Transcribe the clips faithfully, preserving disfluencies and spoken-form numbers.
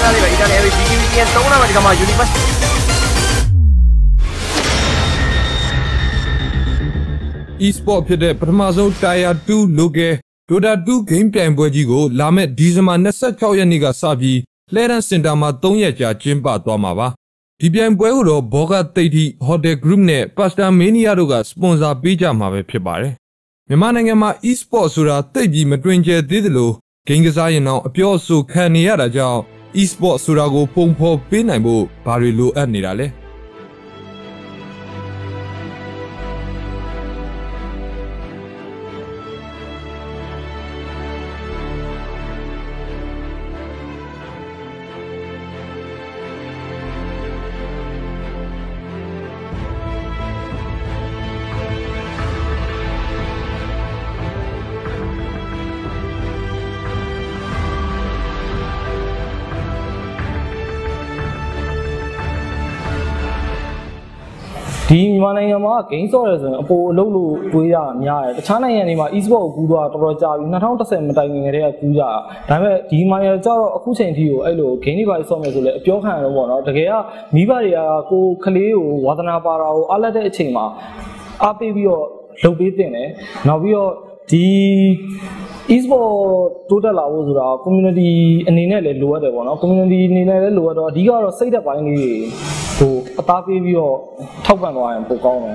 တာလေးပဲ Italian ပဲ ဒီ ကီ ဗီ တီ အန် သုံးနာမှာဒီကမှာ Universe e-sport ဖြစ်တဲ့ပထမဆုံး Tier 2 Local Dota 2 Game ပြိုင်ပွဲကြီးကိုလာမယ့်ဒီဇင်ဘာ၂၆ရက်နေ့ကစပြီးလှည်းတန်းစင်တာမှာ၃ရက်ကြာကျင်းပသွားမှာပါဒီပြိုင်ပွဲကိုတော့ဘောဂသိတ်တီ Hotel Group နဲ့ Pasta Mania တို့ကစပွန်ဆာပေးကြမှာပဲဖြစ်ပါတယ်မြန်မာနိုင်ငံမှာ e-sport ဆိုတာသိပ်ပြီးမတွင်ကျယ်သေးသလိုဂိမ်းကစားရင်တော့အပြောအဆိုခံနေရတာကြောင့် e-sport ဆိုတာကိုပုံဖော်ပေးနိုင်ဖို့ဘာတွေလိုအပ်နေတာလဲဒီမြန်မာနိုင်ငံမှာဂိမ်းဆော့ရဲဆိုရင်အပေါ်အလုပ်လို့တွေးရများတယ်တခြားနိုင်ငံတွေမှာ e-sport ကိုကူးသွားတော်တော်ကြာပြီ၂၀၁၀မတိုင်ခင်ကတည်းကကူးကြတာဒါပေမဲ့ဒီမှာရကြတော့အခုချိန်ထိကိုအဲ့လိုဂိမ်းတွေပါဆော့မယ်ဆိုလဲအပြောခံရတော့ပေါ့နော်တကယ်ကမိဘတွေကကိုကလေးကိုဝါသနာပါတာကိုအားလက်တဲ့အချိန်မှာအားပေးပြီးတော့လုပ်ပေးတင်တယ်နောက်ပြီးတော့ဒီ e-sport တိုးတက်လာဖို့ဆိုတာ community အနေနဲ့လည်းလိုအပ်တယ်ပေါ့နော် community အနေနဲ့လည်းလိုအပ်တော့အဓိကတော့စိတ်သက်ပိုင်းလေးဟိုအသားပေးပြီးတော့ထောက်ပံ့သွားရင်ပိုကောင်းတယ်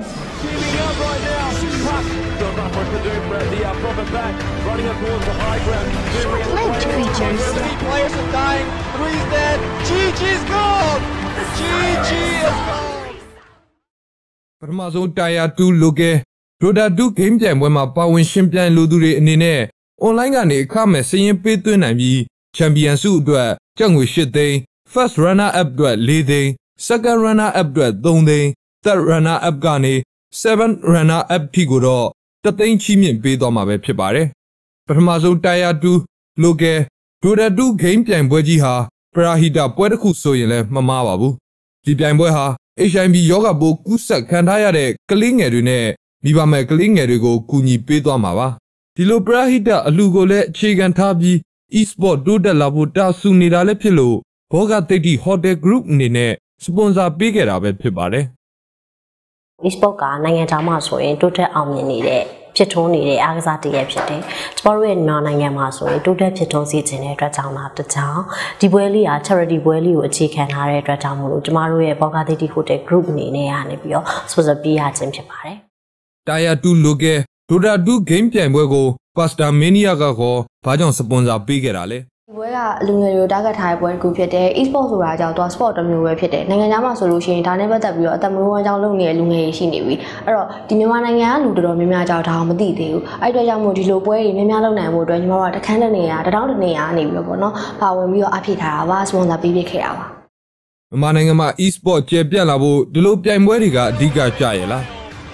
ပထမဆုံး Tier 2 Local Dota 2 Game ပြိုင်ပွဲမှာပါဝင်ရှင်ပြိုင်လိုသူတွေအနေနဲ့ online ကနေအခမဲ့စာရင်းပေးသွင်းနိုင်ပြီး Champion ဆုအတွက်ကျပ်ငွေ၈သိန်း First Runner Up အတွက်၄သိန်း Second Runner Up အတွက်၃သိန်း Third Runner Up ကနေ Seventh Runner Up ထိကိုတော့တစ်သိန်းချီးမြှင့်ပေးသွားမှာပဲဖြစ်ပါတယ်ပထမဆုံး Tier 2 Local Dota 2 Game ပြိုင်ပွဲကြီးဟာပရာဟိတပွဲတစ်ခုဆိုရင်လည်းမမှားပါဘူးဒီပြိုင်ပွဲဟာ H I V ရောဂါပိုးကူးစက်ခံထားရတဲ့ကလေးငယ်တွေနဲ့မိဘမဲ့ကလေးငယ်တွေကိုကူညီပေးသွားမှာပါဒီလိုပရာဟိတအလှူကိုလည်းအခြေခံထားပြီး e-sport တိုးတက်လာဖို့တာဆူနေတာလည်းဖြစ်လို့ဘောဂသိတ်တီ Hotel Group အနေနဲ့စပွန်ဆာပေးခဲ့တာပဲဖြစ်ပါတယ် e-sport ကနိုင်ငံခြားမှာဆိုရင်တိုးတက်အောင်မြင်နေတဲ့ဖြစ်ထွန်းနေတဲ့အားကစားတရက်ဖြစ်တယ်။ကျမတို့ရဲ့မြန်မာနိုင်ငံမှာဆိုရင်တိုးတက်ဖြစ်ထွန်းစေခြင်းတဲ့အတွက်ကြောင့်လားတကြောင်ဒီပွဲလေးက charity ပွဲလေးကိုအခြေခံထားတဲ့အတွက်ကြောင့်မို့လို့ကျမတို့ရဲ့ဘောဂသိတ်တီ Hotel Group အနေနဲ့ကနေပြီးတော့ sponsor ပေးရခြင်းဖြစ်ပါတယ်။ Tier 2 Local Dota 2 Game ပြိုင်ပွဲကို Pasta Mania ကခေါ်ဘာကြောင့်စပွန်ဆာပေးခဲ့တာလဲဒီပွဲကလူငယ်တွေကို target ထားတဲ့ပွဲတစ်ခုဖြစ်တယ် e-sport ဆိုတာကြောင့်တော့ sport တစ်မျိုးပဲဖြစ်တယ်နိုင်ငံခြားမှာဆိုလို့ရှိရင်ဒါနဲ့ပတ်သက်ပြီးတော့အသက်မွေးဝမ်းကြောင်းလုပ်နေတဲ့လူငယ်တွေရှိနေပြီအဲ့တော့ဒီမြန်မာနိုင်ငံကလူတော်တော်များများကြောင့်ဒါအောင်မသိသေးဘူးအဲ့အတွက်ကြောင့်မို့ဒီလိုပွဲတွေများများလုပ်နိုင်ဖို့အတွက်ညီမတို့ကတခန်းတစ်နေရာတထောင်တစ်နေရာနေပြီးတော့ပေါ့နော်ပါဝင်ပြီးတော့အဖြစ်ထားတာပါ sponsor ပေးပေးခဲ့တာပါမြန်မာနိုင်ငံမှာ e-sport ကျေပြန့်လာဖို့ဒီလိုပြိုင်ပွဲတွေကအဓိကကျရလား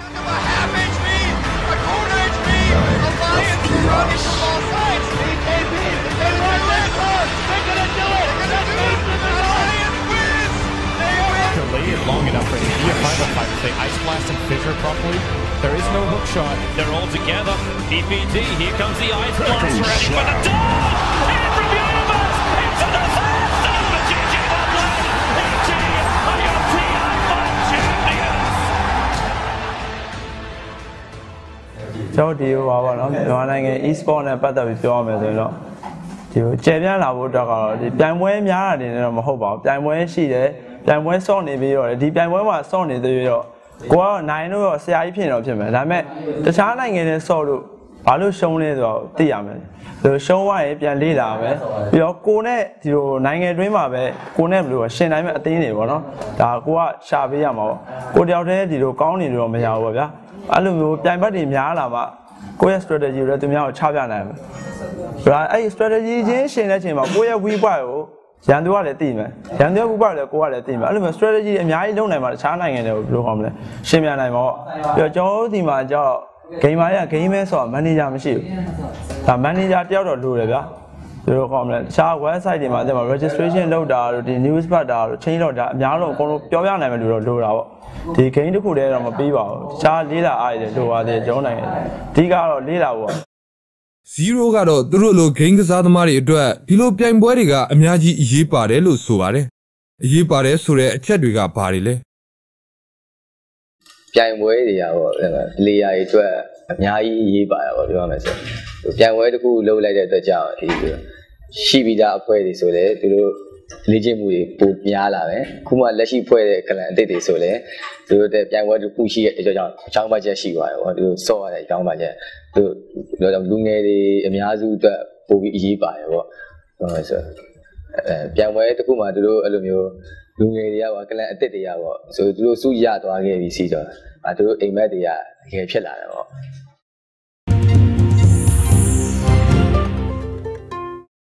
Long enough for him to be a final fight. They ice blast and fissure properly. There is no hook shot. They're all together. D P D, here comes the ice blast ready for the dog! And from Universe into the first of the G G Butler! E G are your T I five champions! ကျွန်တော်ဒီဟိုပါနော်မြန်မာနိုင်ငံ e-sport နဲ့ပတ်သက်ပြီးပြောရမယ်ဆိုရင်တော့ဒီကိုကျေပြန့်လာဖို့အတွက်ကတော့ဒီပြိုင်ပွဲများတာနေတော့မဟုတ်ပါဘူးပြိုင်ပွဲရှိတယ်ပြိုင်ပွဲစော့နေပြီးတော့ဒီပြိုင်ပွဲမှာစော့နေသေးတော့ကိုကတော့နိုင်လို့တော့ဆရာကြီးဖြစ်တော့ဖြစ်မယ်ဒါပေမဲ့တခြားနိုင်ငံတွေစော့လို့ဘာလို့ရှုံးလဲဆိုတော့သိရမယ်ဒီရှုံးသွားရင်ပြန်လေ့လာမယ်ပြီးတော့ကိုနဲ့ဒီလိုနိုင်ငံတွင်းမှာပဲကိုနဲ့ဘယ်လိုရှင်တိုင်းမဲ့အသင်းတွေပေါ့နော်ဒါကိုကရှာပေးရမှာပေါ့ကိုတယောက်တည်းဒီလိုကောင်းနေလို့မရဘူးပေါ့ဗျာအဲ့လိုမျိုးပြိုင်ဘက်တွေများလာမှကိုရဲ့ strategy တွေသူများကိုချပြနိုင်မယ်ဒါအဲ့ strategy ချင်းရှင်တဲ့ချိန်မှာကိုရဲ့ weak point ကိုရန်သူကလည်းသိမယ်ရန်သူက weak point လည်းကိုကလည်းသိမယ်အဲ့လိုမျိုး strategy အများကြီးလုပ်နိုင်မှာတခြားနိုင်ငံတွေကိုဘယ်လိုခေါ်မလဲရှင်းပြနိုင်မှာပေါ့ပြီးတော့ကျွန်တော်တို့ဒီမှာကျတော့ gamer ရ gamer ဆိုတာ manager မရှိဘူးဒါ manager တယောက်တော့လိုတယ်ဗျာဒီလိုခေါ်မလဲတခြား website တွေမှာဒီမှာ registration လုပ်တာတို့ဒီ news part တာတို့ change လုပ်တာအများဆုံးအကုန်လုံးပြောပြနိုင်မယ်လို့တော့လိုတာပေါ့ဒီ game တစ်ခုတည်းတော့မပြီးပါဘူးတခြားလေးလာအားရတယ်လိုပါသေးတယ်ကျွန်တော်နိုင်ငံအဓိကတော့လေးလာဖို့ zero ကတော့သူတို့လို game ကစားသမားတွေအတွက်ဒီလိုပြိုင်ပွဲတွေကအများကြီးအရေးပါတယ်လို့ဆိုပါတယ်အရေးပါတယ်ဆိုတဲ့အချက်တွေကဘာတွေလဲပြိုင်ပွဲတွေရောလေယာဉ်အတွက်အများကြီးအရေးပါတယ်ပေါ့ပြောရမယ်ဆိုပြိုင်ပွဲတစ်ခုလုပ်လိုက်တဲ့အတွက်ကြောင့်ဒီရှိပြီးသားအဖွဲ့တွေဆိုလည်းသူတို့လေ့ကျင့်မှုတွေပိုများလာတယ်ခုမှလက်ရှိဖွဲ့တဲ့ကလန်အသစ်တွေဆိုလည်းသူတို့တဲ့ပြိုင်ပွဲတစ်ခုရှိတဲ့အကြောင်းအကြောင်းပါချက်ရှိပါတယ်ပေါ့သူတို့စော့ရတဲ့အကြောင်းပါချက်သူတို့လူငယ်တွေအများစုအတွက်ပိုပြီးအရေးပါတယ်ပေါ့ဟုတ်ပါဆိုအဲပြိုင်ပွဲတစ်ခုမှသူတို့အဲ့လိုမျိုးလူငယ်တွေကပေါ့ကလန်အသစ်တွေကပေါ့ဆိုသူတို့စုရသွားခဲ့ပြီးစီတော့အဲသူတို့အိမ်မက်တွေကတကယ်ဖြစ်လာတယ်ပေါ့